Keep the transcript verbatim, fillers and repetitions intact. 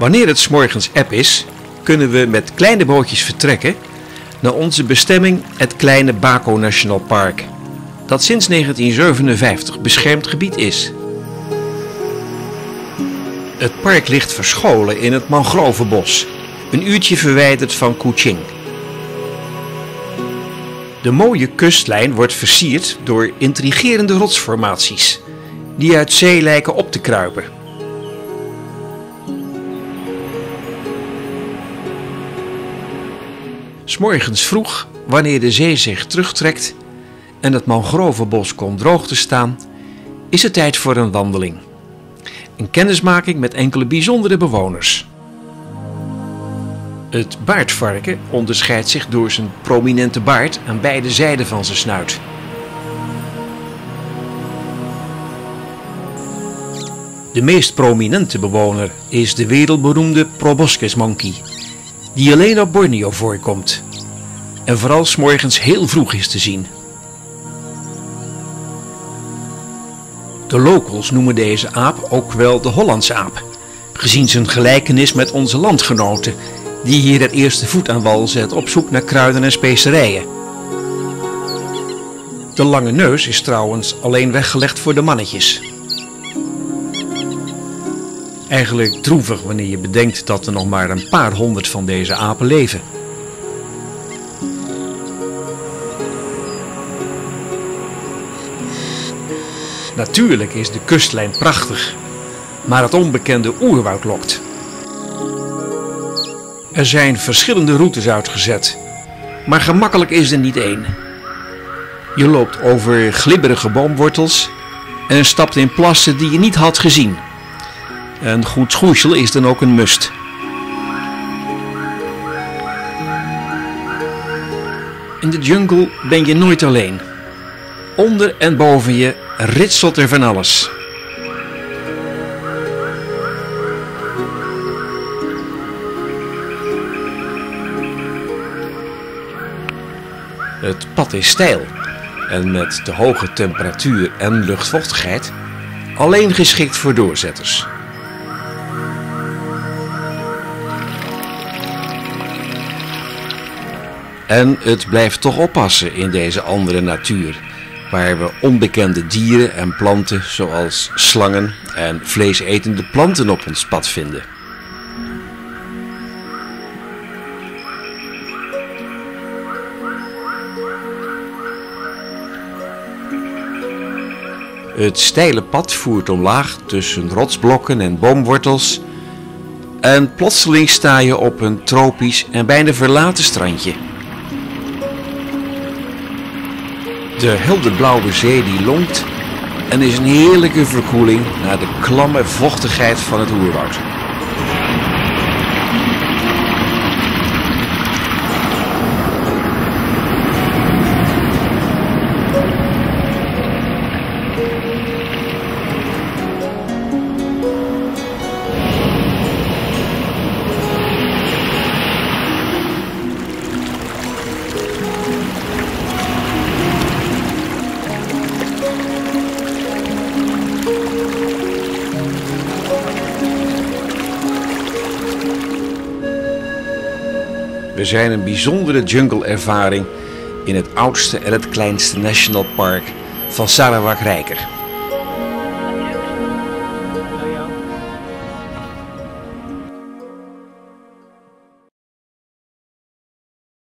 Wanneer het 's morgens eb is, kunnen we met kleine bootjes vertrekken naar onze bestemming, het kleine Baco National Park, dat sinds negentien zevenenvijftig beschermd gebied is. Het park ligt verscholen in het mangrovenbos, een uurtje verwijderd van Kuching. De mooie kustlijn wordt versierd door intrigerende rotsformaties, die uit zee lijken op te kruipen. 'S Morgens vroeg, wanneer de zee zich terugtrekt en het mangrovenbos komt droog te staan, is het tijd voor een wandeling. Een kennismaking met enkele bijzondere bewoners. Het baardvarken onderscheidt zich door zijn prominente baard aan beide zijden van zijn snuit. De meest prominente bewoner is de wereldberoemde proboscis monkey, die alleen op Borneo voorkomt en vooral 's morgens heel vroeg is te zien. De locals noemen deze aap ook wel de Hollandse aap, gezien zijn gelijkenis met onze landgenoten, die hier het eerste voet aan wal zet op zoek naar kruiden en specerijen. De lange neus is trouwens alleen weggelegd voor de mannetjes. Eigenlijk droevig wanneer je bedenkt dat er nog maar een paar honderd van deze apen leven. Natuurlijk is de kustlijn prachtig, maar het onbekende oerwoud lokt. Er zijn verschillende routes uitgezet, maar gemakkelijk is er niet één. Je loopt over glibberige boomwortels en stapt in plassen die je niet had gezien. Een goed schoeisel is dan ook een must. In de jungle ben je nooit alleen. Onder en boven je ritselt er van alles. Het pad is steil en met de hoge temperatuur en luchtvochtigheid alleen geschikt voor doorzetters. En het blijft toch oppassen in deze andere natuur, waar we onbekende dieren en planten zoals slangen en vleesetende planten op ons pad vinden. Het steile pad voert omlaag tussen rotsblokken en boomwortels en plotseling sta je op een tropisch en bijna verlaten strandje. De helderblauwe zee die lonkt en is een heerlijke verkoeling na de klamme vochtigheid van het oerwoud. We zijn een bijzondere jungle-ervaring in het oudste en het kleinste national park van Sarawak Rijker.